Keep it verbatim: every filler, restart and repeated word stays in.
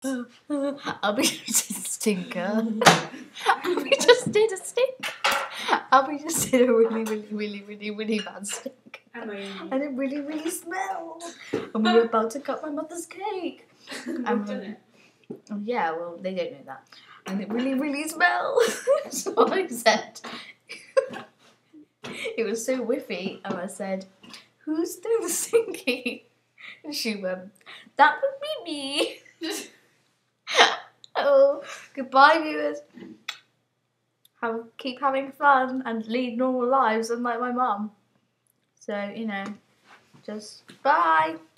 Abbie just did a stinker. Abbie just did a stink. Abbie just did a really, really, really, really, really bad stink. And it really, really smelled. And we were about to cut my mother's cake. We've done it. Yeah, well, they don't know that. And it really, really smelled. So I said, it was so whiffy. And I said, who's doing the stinky? And she went, that would be me. Oh, goodbye, viewers. Have, keep having fun and lead normal lives unlike my mum. So, you know, just bye.